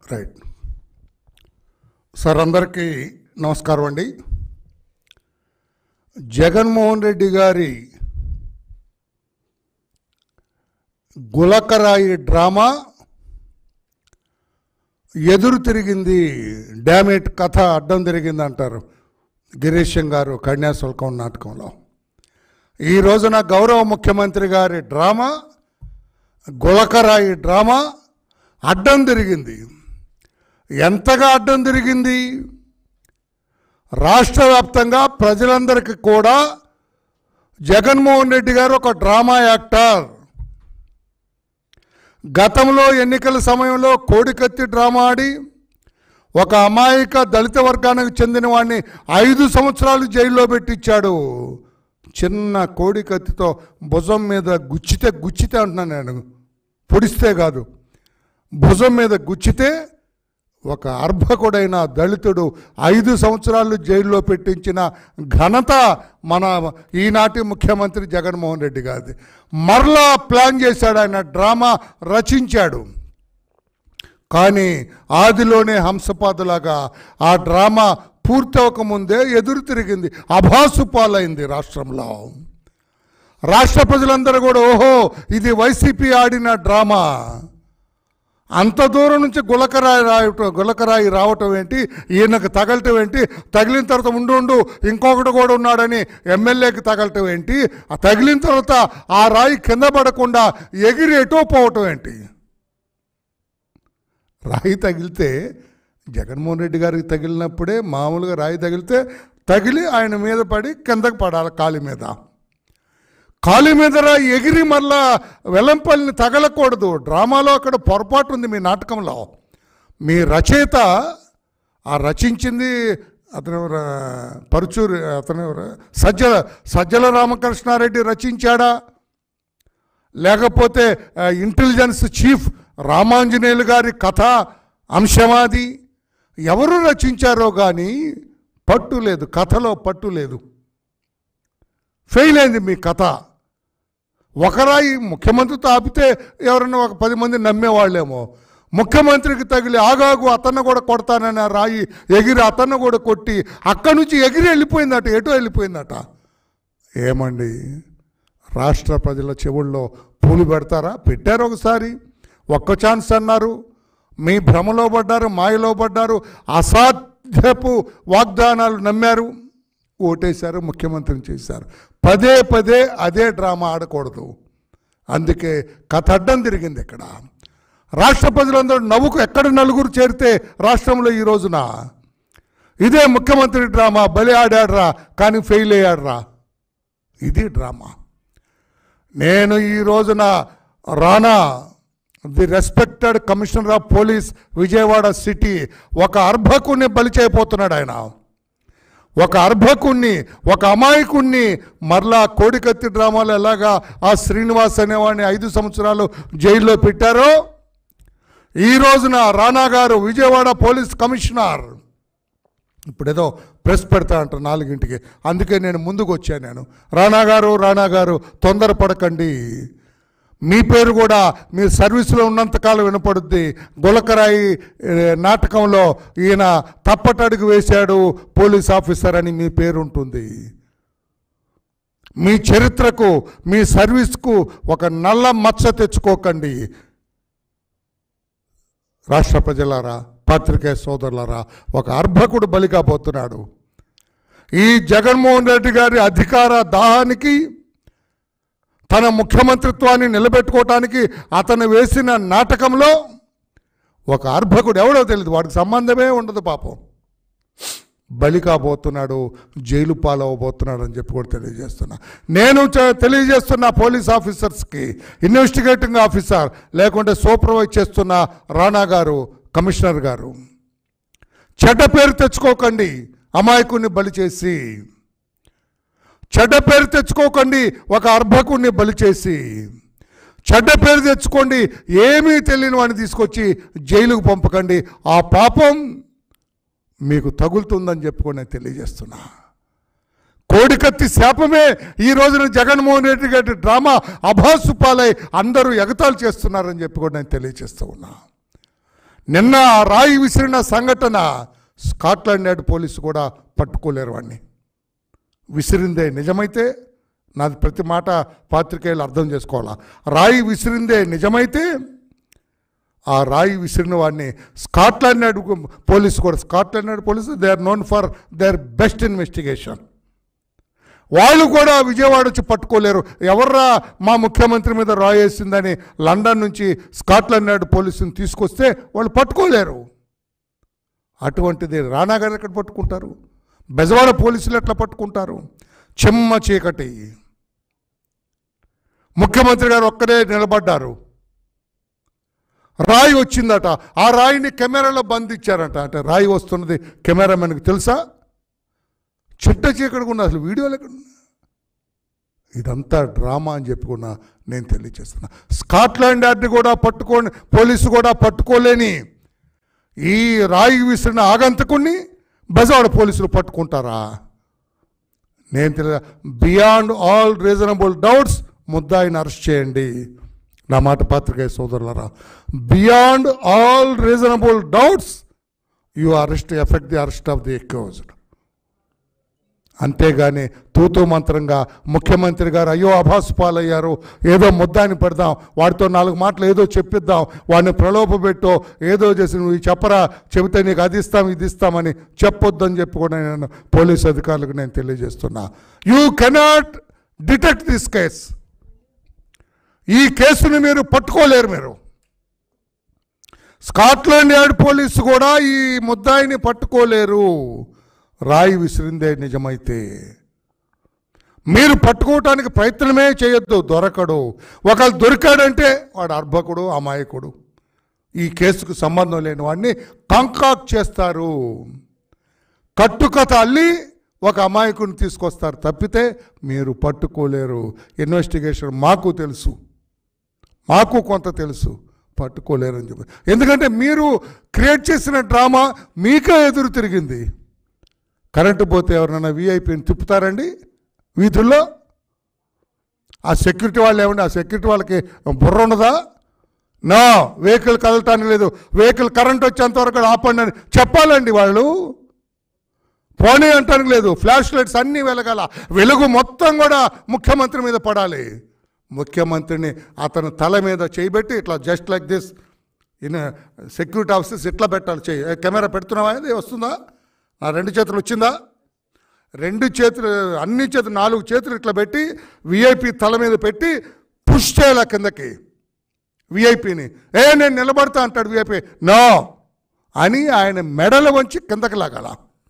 Right sir, అందరికీ నమస్కారం అండి. జగన్మోహన్ రెడ్డి గారి గులకరాయి డ్రామా ఎదురు తిరిగింది, డ్యామేట్ కథ అడ్డం తిరిగింది అంటారు గిరీశం గారు కన్యాశుల్కం నాటకంలో. ఈ రోజున గౌరవ ముఖ్యమంత్రి గారి డ్రామా, గులకరాయి డ్రామా అడ్డం తిరిగింది. ఎంతగా అడ్డం తిరిగింది? రాష్ట్ర వ్యాప్తంగా ప్రజలందరికీ కూడా జగన్మోహన్ రెడ్డి గారు ఒక డ్రామా యాక్టర్. గతంలో ఎన్నికల సమయంలో కోడికత్తి డ్రామా ఆడి ఒక అమాయక దళిత వర్గానికి చెందిన వాడిని 5 సంవత్సరాలు జైల్లో పెట్టించాడు. చిన్న కోడికత్తితో భుజం మీద గుచ్చితే అంటున్నాను నేను, పొడిస్తే కాదు, భుజం మీద గుచ్చితే ఒక అర్భకుడైన దళితుడు 5 సంవత్సరాలు జైల్లో పెట్టించిన ఘనత మన ఈనాటి ముఖ్యమంత్రి జగన్మోహన్ రెడ్డి గారిది. మరలా ప్లాన్ చేశాడు, ఆయన డ్రామా రచించాడు. కానీ ఆదిలోనే హంసపాదులాగా ఆ డ్రామా పూర్తి అవ్వకముందే ఎదురు తిరిగింది, అభాసు పాలైంది రాష్ట్రంలో. రాష్ట్ర ప్రజలందరూ కూడా ఓహో ఇది వైసీపీ ఆడిన డ్రామా, అంత దూరం నుంచి గులకరాయి రావటం ఏంటి, ఈయనకు తగలటం ఏంటి, తగిలిన తర్వాత ఉండు ఇంకొకటి కూడా ఉన్నాడని ఎమ్మెల్యేకి తగలటం ఏంటి, తగిలిన తర్వాత ఆ రాయి కింద పడకుండా ఎగిరి ఎటో పోవటం ఏంటి. రాయి తగిలితే జగన్మోహన్ రెడ్డి గారికి తగిలినప్పుడే, మామూలుగా రాయి తగిలి ఆయన మీద పడి కిందకు పడాలి, కాలి మీద రాయి ఎగిరి మళ్ళా వెల్లంపల్లిని తగలకూడదు. డ్రామాలో అక్కడ పొరపాటు ఉంది మీ నాటకంలో. మీ రచయిత ఆ రచించింది అతను పరుచూరి, అతను సజ్జల రామకృష్ణారెడ్డి రచించాడా, లేకపోతే ఇంటెలిజెన్స్ చీఫ్ రామాంజనేయులు గారి కథ అంశమాది, ఎవరు రచించారో కానీ పట్టు లేదు, కథలో పట్టు లేదు. ఫెయిల్ అయింది మీ కథ. ఒకరాయి ముఖ్యమంత్రితో ఆపితే ఎవరన్నా ఒక 10 మంది నమ్మేవాళ్ళేమో. ముఖ్యమంత్రికి తగిలి ఆగాగు అతన్ని కూడా కొడతానని రాయి ఎగిరి అతన్ని కూడా కొట్టి అక్కడి నుంచి ఎగిరి వెళ్ళిపోయిందట, ఎటో వెళ్ళిపోయిందట. ఏమండి, రాష్ట్ర ప్రజల చెవుల్లో పూలు పెడతారా? పెట్టారు ఒకసారి, ఒక్క ఛాన్స్ అన్నారు, మీ భ్రమలో పడ్డారు, మాయలో పడ్డారు, అసాధ్యపు వాగ్దానాలు నమ్మారు, ఓటేశారు, ముఖ్యమంత్రిని చేశారు. పదే అదే డ్రామా ఆడకూడదు. అందుకే కథ అడ్డం తిరిగింది. ఇక్కడ రాష్ట్ర ప్రజలందరూ నవ్వుకు ఎక్కడ నలుగురు చేరితే రాష్ట్రంలో ఈ రోజున ఇదే ముఖ్యమంత్రి డ్రామా. బలి ఆడాడ్రా కానీ ఫెయిల్ అయ్యాడ్రా, ఇది డ్రామా. నేను ఈ రోజున Rana, the respected commissioner of police Vijayawada city, ఒక అర్భకుణ్ణి బలి చేయబోతున్నాడు. ఆయన ఒక అర్భకుణ్ణి, ఒక అమాయకుణ్ణి మరలా కోడికత్తి డ్రామాలో ఎలాగా ఆ శ్రీనివాస్ అనేవాడిని 5 సంవత్సరాలు జైల్లో పెట్టారో, ఈ రోజున రానా గారు విజయవాడ పోలీస్ కమిషనర్ ఇప్పుడేదో ప్రెస్ పెడతా అంటారు 4ంటికి, అందుకే నేను ముందుకు వచ్చాను. నేను రానా గారు తొందరపడకండి, మీ పేరు కూడా మీ సర్వీసులో ఉన్నంతకాలం వినపడుద్ది. గులకరాయి నాటకంలో ఈయన తప్పటడుగు వేశాడు పోలీస్ ఆఫీసర్ అని మీ పేరు ఉంటుంది. మీ చరిత్రకు, మీ సర్వీస్కు ఒక నల్ల మచ్చ తెచ్చుకోకండి. రాష్ట్ర ప్రజలారా, పత్రికా సోదరులారా, ఒక అర్భకుడు బలిగా పోతున్నాడు. ఈ జగన్మోహన్ రెడ్డి గారి అధికార దాహానికి, తన ముఖ్యమంత్రిత్వాన్ని నిలబెట్టుకోవటానికి అతను వేసిన నాటకంలో ఒక అర్భకుడు, ఎవడో తెలియదు, వాడికి సంబంధమే ఉండదు, పాపం బలి కాబోతున్నాడు, జైలు పాలవబోతున్నాడు అని చెప్పి కూడా తెలియజేస్తున్నా. నేను తెలియజేస్తున్న పోలీస్ ఆఫీసర్స్కి, ఇన్వెస్టిగేటింగ్ ఆఫీసర్ లేకుంటే సూపర్వైజ్ చేస్తున్న రానా గారు, కమిషనర్ గారు, చెడ్డ పేరు తెచ్చుకోకండి. అమాయకుడిని బలి చేసి చెడ్డ పేరు తెచ్చుకోకండి. ఒక అర్భకుడిని బలి చేసి చెడ్డ పేరు తెచ్చుకోండి. ఏమీ తెలియని వాడిని తీసుకొచ్చి జైలుకు పంపకండి. ఆ పాపం మీకు తగులుతుందని చెప్పుకొని నేను తెలియజేస్తున్నా. కోడికత్తి శాపమే ఈ రోజున జగన్మోహన్ రెడ్డి గారి డ్రామా అభాసు పాలై అందరూ ఎగతాళి చేస్తున్నారని చెప్పి కూడా నేను తెలియజేస్తూ ఉన్నా. నిన్న ఆ రాయి విసిరిన సంఘటన స్కాట్లాండ్ యార్డ్ పోలీసు కూడా పట్టుకోలేరు వాడిని. విసిరిందే నిజమైతే, నాది ప్రతి మాట పాత్రికేయులు అర్థం చేసుకోవాలా, రాయి విసిరిందే నిజమైతే ఆ రాయి విసిరిన వాడిని స్కాట్లాండ్ యార్డ్ పోలీసు కూడా, Scotland yard police they are known for their best investigation, వాళ్ళు కూడా విజయవాడ వచ్చి పట్టుకోలేరు. ఎవర్రా మా ముఖ్యమంత్రి మీద రాయేసిందని లండన్ నుంచి స్కాట్లాండ్ యార్డ్ పోలీసుని తీసుకొస్తే వాళ్ళు పట్టుకోలేరు. అటువంటిది రాణా గారు ఎక్కడ పట్టుకుంటారు? బెజవాడ పోలీసులు ఎట్లా పట్టుకుంటారు? చెమ్మ చీకటి, ముఖ్యమంత్రి గారు ఒక్కడే నిలబడ్డారు, రాయి వచ్చిందట, ఆ రాయిని కెమెరాలో బంధించారట. అంటే రాయి వస్తున్నది కెమెరామెన్కి తెలుసా? చిట్ట చీకటి ఉన్న అసలు వీడియోలు ఎక్కడ? ఇదంతా డ్రామా అని చెప్పుకున్నా నేను తెలియజేస్తున్నా. స్కాట్లాండ్ యార్డ్ కూడా పోలీసు కూడా పట్టుకోలేని ఈ రాయి విసిరిన ఆగంతకుణ్ణి బెజవాడ పోలీసులు పట్టుకుంటారా? నేను తెలియదు. బియాండ్ ఆల్ రీజనబుల్ డౌట్స్ ముద్దాయిని అరెస్ట్ చేయండి. నా మాట పాత్రికేయ సోదరులరా, beyond all reasonable doubts you arrest effect the arrest of the accused. అంతేగాని తూతూ మంత్రంగా ముఖ్యమంత్రి గారు అయ్యో అభాసు పాలయ్యారు, ఏదో ముద్దాని పెడదాం, వాడితో 4 మాటలు ఏదో చెప్పిద్దాం, వాడిని ప్రలోభపెట్టో ఏదో చేసి నువ్వు చెప్పరా, చెబితే నీకు అది ఇస్తాం ఇది ఇస్తామని చెప్పొద్దని చెప్పి కూడా నేను పోలీసు అధికారులకు నేను తెలియజేస్తున్నా. You cannot detect this case. ఈ కేసుని మీరు పట్టుకోలేరు. మీరు స్కాట్లాండ్ యార్డ్ పోలీసు కూడా ఈ ముద్దాయిని పట్టుకోలేరు. రాయి విసిరిందే నిజమైతే మీరు పట్టుకోవటానికి ప్రయత్నమే చేయొద్దు, దొరకడు. ఒకళ్ళు దొరికాడంటే వాడు అర్భకుడు, అమాయకుడు, ఈ కేసుకు సంబంధం లేని వాడిని కాంకాక్ట్ చేస్తారు, కట్టుకథ అల్లి ఒక అమాయకుని తీసుకొస్తారు తప్పితే మీరు పట్టుకోలేరు. ఇన్వెస్టిగేషన్ మాకు తెలుసు, మాకు కొంత తెలుసు, పట్టుకోలేరు అని చెప్పి. ఎందుకంటే మీరు క్రియేట్ చేసిన డ్రామా మీకే ఎదురు తిరిగింది. కరెంటు పోతే ఎవరైనా వీఐపీని తిప్పుతారండి వీధుల్లో? ఆ సెక్యూరిటీ వాళ్ళు ఏమండి, ఆ సెక్యూరిటీ వాళ్ళకి బుర్ర ఉన్నదా? నా వెహికల్ కదలటానికి లేదు, వెహికల్ కరెంట్ వచ్చేంతవరకు ఆపండి అని చెప్పాలండి వాళ్ళు. పోనీ అంటానికి లేదు, ఫ్లాష్ లైట్స్ అన్నీ వెలగాల, వెలుగు మొత్తం కూడా ముఖ్యమంత్రి మీద పడాలి. ముఖ్యమంత్రిని అతను తల మీద చేయబెట్టి ఇట్లా just like this in security officers ఇట్లా పెట్టాలి. చేయి కెమెరా పెడుతున్నావా, అది వస్తుందా? నా 2 చేతులు వచ్చిందా? 2 చేతులు, అన్ని చేతులు, 4 చేతులు ఇట్లా పెట్టి విఐపి తల మీద పెట్టి పుష్ చేయాల కిందకి విఐపిని. నేను నిలబడతా అంటాడు విఐపి, నో అని ఆయన మెడలు వంచి కిందకి లాగాల.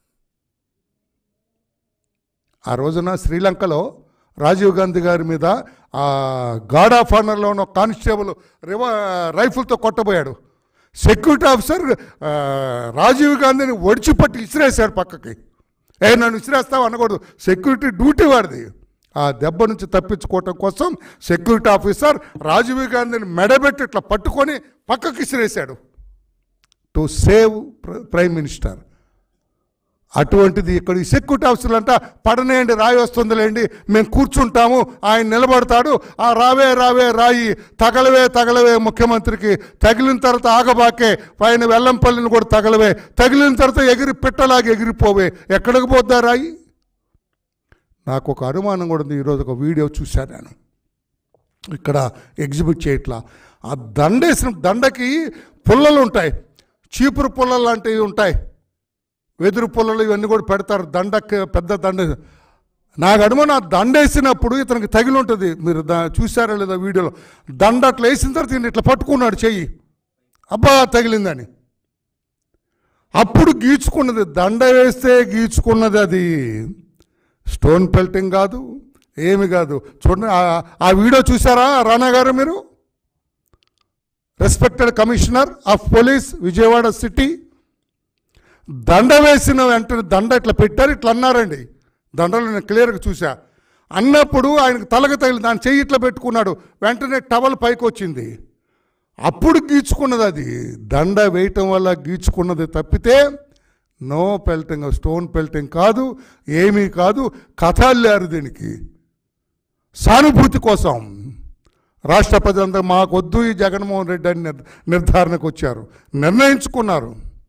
ఆ రోజున శ్రీలంకలో రాజీవ్ గాంధీ గారి మీద గార్డ్ ఆఫ్ ఆనర్లో ఉన్న కానిస్టేబుల్ రైఫిల్తో కొట్టబోయాడు. సెక్యూరిటీ ఆఫీసర్ రాజీవ్ గాంధీని ఒడిచిపట్టి ఇసిరేశాడు పక్కకి. నన్ను ఇసిరేస్తావు అనకూడదు, సెక్యూరిటీ డ్యూటీ వాడిది. ఆ దెబ్బ నుంచి తప్పించుకోవటం కోసం సెక్యూరిటీ ఆఫీసర్ రాజీవ్ గాంధీని మెడబెట్టి ఇట్లా పట్టుకొని పక్కకి ఇసిరేశాడు టు సేవ్ ప్రైమ్ మినిస్టర్. అటువంటిది ఇక్కడ ఈ సెక్యూరిటీ ఆఫీసర్లు అంట పడనేయండి, రాయి వస్తుందిలేండి, మేము కూర్చుంటాము, ఆయన నిలబడతాడు, ఆ రావే రావే రాయి తగలవే ముఖ్యమంత్రికి, తగిలిన తర్వాత ఆగబాకే, పైన వెల్లంపల్లిని కూడా తగలవే, తగిలిన తర్వాత ఎగిరి పిట్టలాగా ఎగిరిపోవే, ఎక్కడికి పోద్దా రాయి? నాకు ఒక అనుమానం కూడా ఉంది. ఈరోజు ఒక వీడియో చూశాను నేను, ఇక్కడ ఎగ్జిబిట్ చేయట్లా, ఆ దండేసిన దండకి పుల్లలు ఉంటాయి, చీపురు పుల్లలు లాంటివి ఉంటాయి, వెదురు పుల్లలు ఇవన్నీ కూడా పెడతారు దండకి, పెద్ద దండ. నాకు అనుమానం ఆ దండేసినప్పుడు ఇతనికి తగిలి ఉంటుంది. మీరు చూసారా లేదా వీడియోలో? దండ అట్లా వేసిన తర్వాత ఈయన ఇట్లా పట్టుకున్నాడు చెయ్యి, అబ్బా తగిలిందని. అప్పుడు గీచుకున్నది, దండ వేస్తే గీచుకున్నది, అది స్టోన్ పెల్టింగ్ కాదు, ఏమి కాదు. చూడండి ఆ వీడియో చూసారా రాణా గారు మీరు? Respected commissioner of police Vijayawada city, దండ వేసిన వెంటనే దండ ఇట్లా పెట్టారు, ఇట్లా అన్నారండి. దండలు నేను క్లియర్గా చూసా. అన్నప్పుడు ఆయనకు తలగ తగిలి దాని చెయ్యి ఇట్లా పెట్టుకున్నాడు, వెంటనే టవల్ పైకి వచ్చింది, అప్పుడు గీచుకున్నది. అది దండ వేయటం వల్ల గీచుకున్నది తప్పితే నో పెల్టింగ్, స్టోన్ పెల్టింగ్ కాదు, ఏమీ కాదు. కథ అల్లారు దీనికి సానుభూతి కోసం. రాష్ట్ర ప్రజలందరూ మాకు వద్దు ఈ జగన్మోహన్ రెడ్డి అని నిర్ధారణకు వచ్చారు, నిర్ణయించుకున్నారు.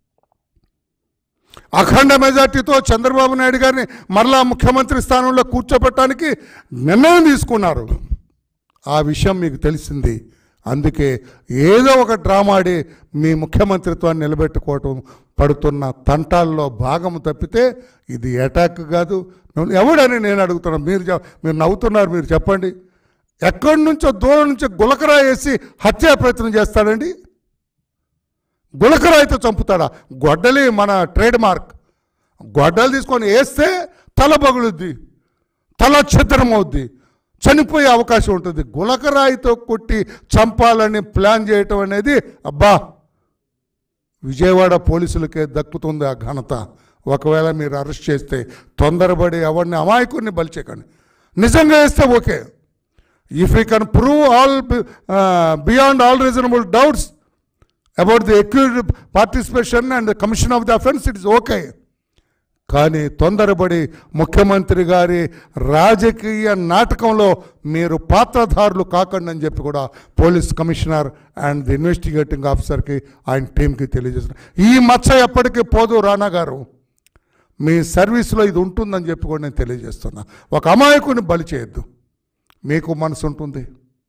అఖండ మెజార్టీతో చంద్రబాబు నాయుడు గారిని మరలా ముఖ్యమంత్రి స్థానంలో కూర్చోబెట్టడానికి నిర్ణయం తీసుకున్నారు. ఆ విషయం మీకు తెలిసింది. అందుకే ఏదో ఒక డ్రామా ఆడి మీ ముఖ్యమంత్రిత్వాన్ని నిలబెట్టుకోవటం పడుతున్న తంటాల్లో భాగం తప్పితే ఇది అటాక్ కాదు. ఎవడని నేను అడుగుతున్నాను. మీరు నవ్వుతున్నారు. మీరు చెప్పండి, ఎక్కడి నుంచో దూరం నుంచి గులకరా వేసి హత్యా ప్రయత్నం చేస్తాడండి? గులకరాయితో చంపుతాడా? గొడ్డలి మన ట్రేడ్ మార్క్. గొడ్డలు తీసుకొని వేస్తే తల పగులుద్ది, తల ఛిద్రం అవుద్ది, చనిపోయే అవకాశం ఉంటుంది. గులకరాయితో కొట్టి చంపాలని ప్లాన్ చేయటం అనేది అబ్బా విజయవాడ పోలీసులకే దక్కుతుంది ఆ ఘనత. ఒకవేళ మీరు అరెస్ట్ చేస్తే తొందరపడి ఎవరిని అమాయకుడిని బలిచేయకండి. నిజంగా వేస్తే okay. If you can prove all beyond all reasonable doubts about the accused participation and the commission of the offence, it is okay. కానీ తొందరపడి ముఖ్యమంత్రి గారి రాజకీయ నాటకంలో మీరు పాత్రధారులు కాకండి అని చెప్పి కూడా police commissioner and the investigating ఆఫీసర్కి ఆయన టీంకి తెలియజేస్తున్నారు. ఈ మచ్చ ఎప్పటికీ పోదు రానా గారు. మీ సర్వీస్లో ఇది ఉంటుందని చెప్పి కూడా నేను తెలియజేస్తున్నా. ఒక అమాయకుని బలి చేయొద్దు. మీకు మనసు ఉంటుంది,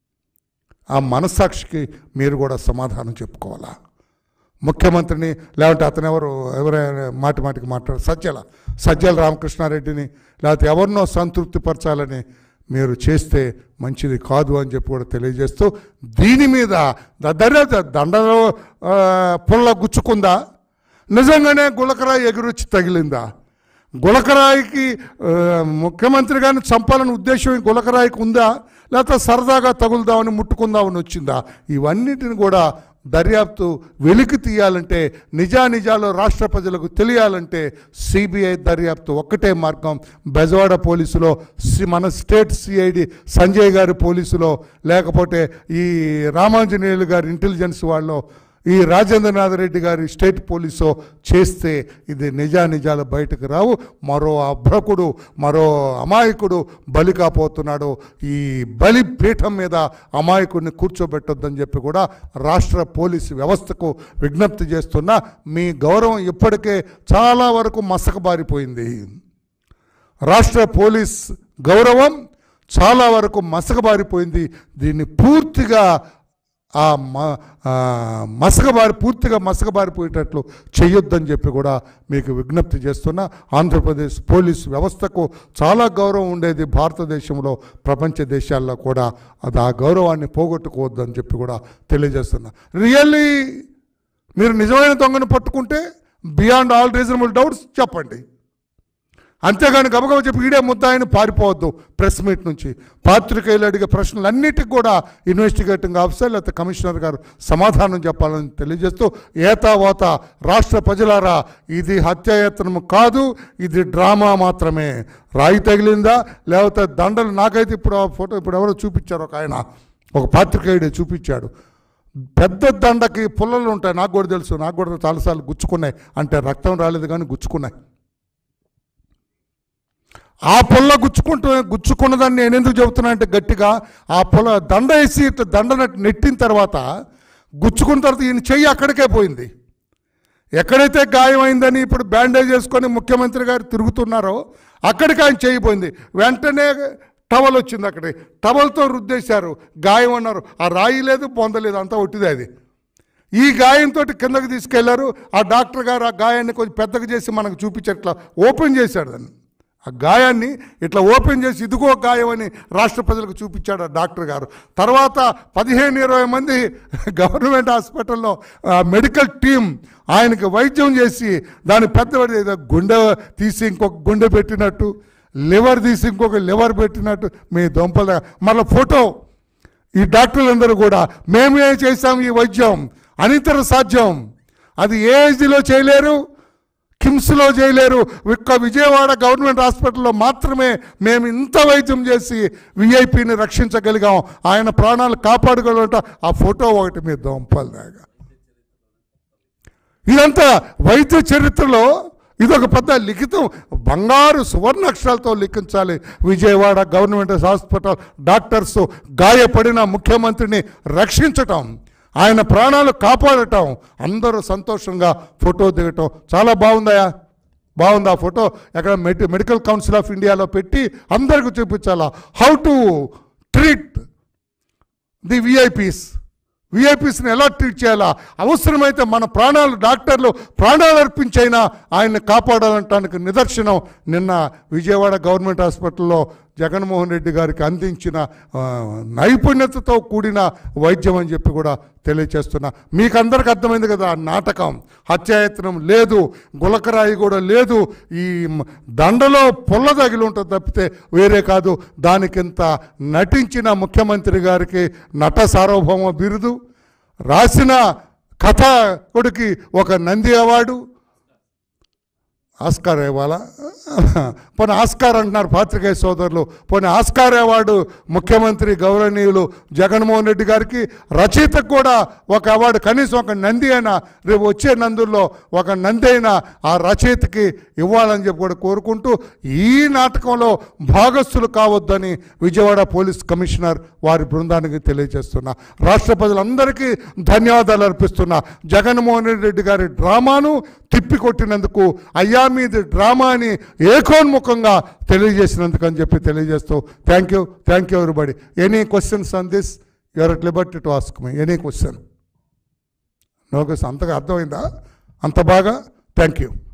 ఆ మనస్సాక్షికి మీరు కూడా సమాధానం చెప్పుకోవాలా. ముఖ్యమంత్రిని లేదంటే అతను ఎవరైనా మాటికి మాట్లాడు సజ్జల రామకృష్ణారెడ్డిని లేకపోతే ఎవరినో సంతృప్తిపరచాలని మీరు చేస్తే మంచిది కాదు అని చెప్పి కూడా తెలియజేస్తూ, దీని మీద దండలో పుల్ల గుచ్చుకుందా, నిజంగానే గులకరాయి ఎగురొచ్చి తగిలిందా, గులకరాయికి ముఖ్యమంత్రి గారిని చంపాలని ఉద్దేశం గులకరాయికి ఉందా, లేకపోతే సరదాగా తగులుదామని ముట్టుకుందామని వచ్చిందా? ఇవన్నిటిని కూడా దర్యాప్తు వెలికి తీయాలంటే, నిజానిజాలు రాష్ట్ర ప్రజలకు తెలియాలంటే సిబిఐ దర్యాప్తు ఒక్కటే మార్గం. బెజవాడ పోలీసులో, మన స్టేట్ సిఐడి సంజయ్ గారి పోలీసులో, లేకపోతే ఈ రామాంజనేయులు గారి ఇంటెలిజెన్స్ వాళ్ళు, ఈ రాజేంద్రనాథ్ రెడ్డి గారి స్టేట్ పోలీసు చేస్తే ఇది నిజానిజాలు బయటకు రావు. మరో అభ్రకుడు, మరో అమాయకుడు బలి కాపోతున్నాడు. ఈ బలి పీఠం మీద అమాయకుడిని కూర్చోబెట్టొద్దని చెప్పి కూడా రాష్ట్ర పోలీసు వ్యవస్థకు విజ్ఞప్తి చేస్తున్నా. మీ గౌరవం ఇప్పటికే చాలా వరకు మసకబారిపోయింది. రాష్ట్ర పోలీస్ గౌరవం చాలా వరకు మసకబారిపోయింది. దీన్ని పూర్తిగా పూర్తిగా మసకబారిపోయేటట్లు చేయొద్దని చెప్పి కూడా మీకు విజ్ఞప్తి చేస్తున్నా. ఆంధ్రప్రదేశ్ పోలీసు వ్యవస్థకు చాలా గౌరవం ఉండేది భారతదేశంలో, ప్రపంచ దేశాల్లో కూడా. అది ఆ గౌరవాన్ని పోగొట్టుకోవద్దని చెప్పి కూడా తెలియజేస్తున్నా. రియల్లీ మీరు నిజమైన దొంగను పట్టుకుంటే బియాండ్ ఆల్ రీజనబుల్ డౌట్స్ చెప్పండి, అంతేగాని గబగబ చెప్పి ఈడే ముద్దాయిని పారిపోవద్దు. ప్రెస్ మీట్ నుంచి పాత్రికేయులు అడిగే ప్రశ్నలన్నిటికీ కూడా ఇన్వెస్టిగేటింగ్ ఆఫీసర్ లేకపోతే కమిషనర్ గారు సమాధానం చెప్పాలని తెలియజేస్తూ, ఏతావాత రాష్ట్ర ప్రజలారా, ఇది హత్యాయత్నం కాదు, ఇది డ్రామా మాత్రమే. రాయి తగిలిందా లేకపోతే దండలు, నాకైతే ఇప్పుడు ఆ ఫోటో ఇప్పుడు ఎవరో చూపించారు, ఒక పాత్రికేయుడే చూపించాడు. పెద్ద దండకి పుల్లలు ఉంటాయి, నాకు కూడా తెలుసు, నాకు కూడా చాలాసార్లు గుచ్చుకున్నాయి. అంటే రక్తం రాలేదు కానీ గుచ్చుకున్నాయి. ఆ పుల్ల గుచ్చుకున్నదాన్ని నేను ఎందుకు చెబుతున్నా అంటే, గట్టిగా ఆ పుల్ల దండ వేసి దండ నెట్టిన తర్వాత గుచ్చుకున్న తర్వాత ఈయన చెయ్యి అక్కడికే పోయింది. ఎక్కడైతే గాయమైందని ఇప్పుడు బ్యాండేజ్ చేసుకొని ముఖ్యమంత్రి గారు తిరుగుతున్నారో అక్కడికి ఆయన చెయ్యి పోయింది. వెంటనే టవల్ వచ్చింది, అక్కడే టవల్తో రుద్దేశారు, గాయం అన్నారు. ఆ రాయి లేదు, పొందలేదు, అంతా ఒట్టిదే అది. ఈ గాయంతో కిందకి తీసుకెళ్లారు. ఆ డాక్టర్ గారు ఆ గాయాన్ని కొంచెం పెద్దగా చేసి మనకు చూపించట్లా ఓపెన్ చేశాడు. దాన్ని ఆ గాయాన్ని ఇట్లా ఓపెన్ చేసి ఇదిగో గాయం అని రాష్ట్ర ప్రజలకు చూపించాడు ఆ డాక్టర్ గారు. తర్వాత 15-20 మంది గవర్నమెంట్ హాస్పిటల్లో మెడికల్ టీం ఆయనకి వైద్యం చేసి దాని పెద్ద గుండె తీసి ఇంకొక గుండె పెట్టినట్టు, లివర్ తీసి ఇంకొక లివర్ పెట్టినట్టు మీ దొంపల మళ్ళీ ఫోటో. ఈ డాక్టర్లందరూ కూడా మేమే చేసాం ఈ వైద్యం, అనితర సాధ్యం, అది ఏ ఏజ్లో చేయలేరు, కిమ్స్లో చేయలేరు, ఒక్క విజయవాడ గవర్నమెంట్ హాస్పిటల్లో మాత్రమే మేము ఇంత వైద్యం చేసి విఐపిని రక్షించగలిగాం, ఆయన ప్రాణాలు కాపాడగలట. ఆ ఫోటో ఒకటి మీ దొంపల దాకా. ఇదంతా వైద్య చరిత్రలో ఇదొక పెద్ద లిఖితం, బంగారు సువర్ణాక్షరాలతో లిఖించాలి. విజయవాడ గవర్నమెంట్ హాస్పిటల్ డాక్టర్స్ గాయపడిన ముఖ్యమంత్రిని రక్షించటం, ఆయన ప్రాణాలు కాపాడటం, అందరూ సంతోషంగా ఫోటో దిగటం చాలా బాగుందయా. బాగుంది ఆ ఫోటో. ఎక్కడ మెడికల్ కౌన్సిల్ ఆఫ్ ఇండియాలో పెట్టి అందరికీ చూపించాలా హౌ టు ట్రీట్ ది విఐపీస్ని ఎలా ట్రీట్ చేయాలా, అవసరమైతే మన ప్రాణాలు డాక్టర్లు ప్రాణాలు అర్పించైనా ఆయన్ని కాపాడాలంటానికి నిదర్శనం నిన్న విజయవాడ గవర్నమెంట్ హాస్పిటల్లో జగన్మోహన్ రెడ్డి గారికి అందించిన నైపుణ్యతతో కూడిన వైద్యం అని చెప్పి కూడా తెలియచేస్తున్నా. మీకు అందరికి అర్థమైంది కదా, నాటకం, హత్యాయత్నం లేదు, గులకరాయి కూడా లేదు, ఈ దండలో పొల్ల తగిలి ఉంటుంది తప్పితే వేరే కాదు. దానికింత నటించిన ముఖ్యమంత్రి గారికి నట సార్వభౌమ బిరుదు, రాసిన కథకుడికి ఒక నంది అవార్డు, ఆస్కార్ ఇవ్వాలా, పోనీ ఆస్కార్ అంటున్నారు పాత్రికేయ సోదరులు, పోనీ ఆస్కార్ అవార్డు ముఖ్యమంత్రి గౌరవనీయులు జగన్మోహన్ రెడ్డి గారికి, రచయితకు కూడా ఒక అవార్డు, కనీసం ఒక నంది అయినా రేపు వచ్చే నందుల్లో ఒక నంది అయినా ఆ రచయితకి ఇవ్వాలని చెప్పి కూడా కోరుకుంటూ ఈ నాటకంలో భాగస్థులు కావద్దని విజయవాడ పోలీస్ కమిషనర్ వారి బృందానికి తెలియజేస్తున్నా. రాష్ట్ర ప్రజలందరికీ ధన్యవాదాలు అర్పిస్తున్నా. జగన్మోహన్ రెడ్డి గారి డ్రామాను తిప్పికొట్టినందుకు, అయ్యా మీది డ్రామా అని ఏకోన్ముఖంగా తెలియజేసినందుకు అని చెప్పి తెలియజేస్తూ thank you everybody. Any questions on this you are at liberty to ask me any question. No question. అంతగా అర్థమైందా? అంత బాగా? Thank you.